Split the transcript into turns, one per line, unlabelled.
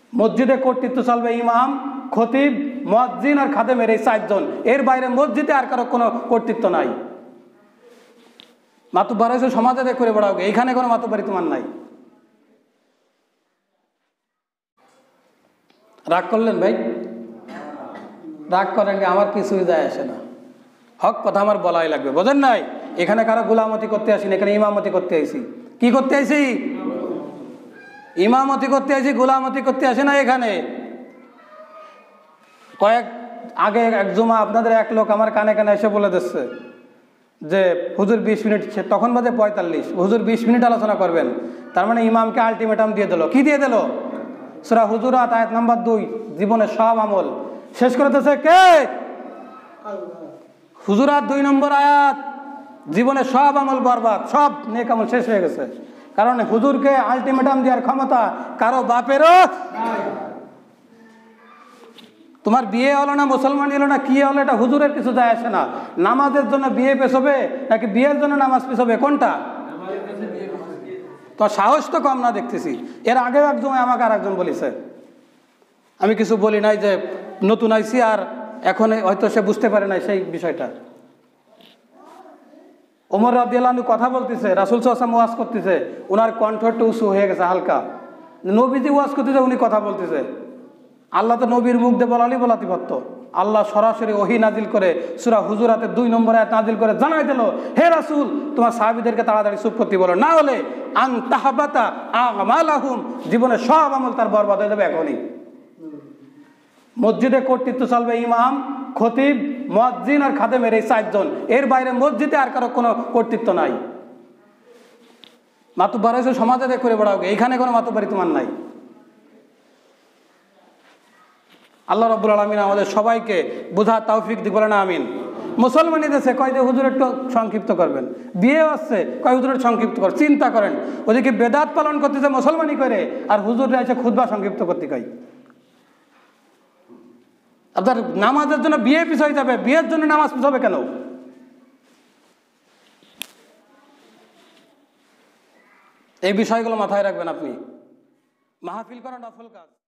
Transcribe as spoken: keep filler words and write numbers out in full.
মসজিদে কর্তৃত্ব চলবে ইমাম, খতিব, মুয়াজ্জিন আর খাদেমের, এই চারজন। এর বাইরে মসজিদে আর কারো কোনো কর্তৃত্ব নাই। মাতুব্বার হয়েছে সমাজে করে বেড়াও, এইখানে কোনো মাতুব্বারি তোমার নাই। রাগ করলেন ভাই? রাগ করেন, আমার কিছুই যায় আসে না, হক কথা আমার বলাই লাগবে, বোঝেন নাই? এখানে কারো গোলামতি করতে আসি না, এখানে ইমামতি করতে আইসি। কি করতে আইসি? ইমামতি করতে আইসি, গোলামতি করতে আসে না। এখানে কয়েক আগে এক জুমা আপনাদের এক লোক আমার কানে কানে এসে বলে দিচ্ছে যে হুজুর বিশ মিনিট, তখন বাজে পঁয়তাল্লিশ, হুজুর বিশ মিনিট আলোচনা করবেন। তার মানে ইমামকে আলটিমেটাম দিয়ে দিল। কি দিয়ে দিল? সূরা হুজুরাত আয়াত নাম্বার দুই, জীবনের সব আমল শেষ করে দিয়েছে কে? হুজুরাত দুই নম্বর আয়াত, জীবনের সব আমল বরবাদ, সব নেক আমল শেষ হয়ে গেছে। কারণ হুজুরকে আলটিমেটাম দেওয়ার ক্ষমতা কারো বাপেরও। তোমার বিয়ে হলো না, মুসলমান হলো না, কি হলো, এটা হুজুরের কিছু যায় আসে না। নামাজের জন্য বিয়ে পেছবে নাকি বিয়ের জন্য নামাজ পেছবে, কোনটা? তোমার সাহস তো কম না দেখতেছি। এর আগেও একজন আমাকে আর একজন বলেছে, আমি কিছু বলি নাই, যে নতুন আইসি আর এখন হয়তো সে বুঝতে পারে নাই সেই বিষয়টা। ওমর রাদিয়াল্লাহু আনহু কথা বলতেছে, রাসূল সাল্লাল্লাহু আলাইহি ওয়াসাল্লাম ওয়াজ করতেছে, ওনার কণ্ঠ একটু উঁচু হয়ে গেছে হালকা। নবীজি ওয়াজ করতেছে, উনি কথা বলতেছে। আল্লাহ তো নবীর মুখ দিয়ে বলালি বলাতে পারত। আল্লাহ সরাসরি ওহী নাজিল করে সূরা হুজুরাতের দুই নম্বর আয়াত নাজিল করে জানাই দিল, হে রাসূল, তোমার সাহাবীদেরকে তাড়াতাড়ি চুপ করতে বলো, না হলে আন তাহবাতা আমালাহুম, জীবনের সব আমল তার বরবাদ হয়ে যাবে এখনই। মসজিদে কর্তৃত্ব চলবে ইমাম, খতিব, মুয়াজ্জিন আর খাদেমের, এই চারজন। এর বাইরে মসজিদে আর কারো কোনো কর্তৃত্ব নাই। মাতুব্বার হয়েছে সমাজে করে বেড়াও, এইখানে কোনো মাতুব্বারি তোমার নাই। আল্লাহ রাব্বুল আলামিন আমাদের সবাইকে বোঝার তৌফিক দিক, বলে না আমিন। মুসলমানি দেশে কয় যে হুজুর একটু সংক্ষিপ্ত করবেন, বিয়ে আসছে কয় হুজুর একটু সংক্ষিপ্ত কর। চিন্তা করেন, ওদিকে বেদাত পালন করতেছে মুসলমানি করে, আর হুজুররা এসে খুতবা সংক্ষিপ্ত করতে কয়। আপনার নামাজের জন্য বিয়ে পিছাই যাবে, বিয়ের জন্য নামাজ পিছাবে কেন? এই বিষয়গুলো মাথায় রাখবেন আপনি। মাহফিল করা নফল কাজ।